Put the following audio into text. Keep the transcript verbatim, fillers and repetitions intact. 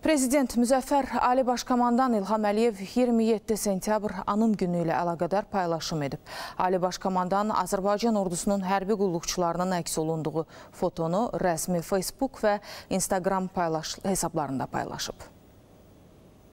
Prezident Müzəffər Ali Başkomandan İlham Əliyev iyirmi yeddi sentyabr anım günü ilə əlaqədar paylaşım edib. Ali Başkomandan Azərbaycan ordusunun hərbi qulluqçularının əks olunduğu fotonu rəsmi Facebook və Instagram paylaş hesablarında paylaşıb.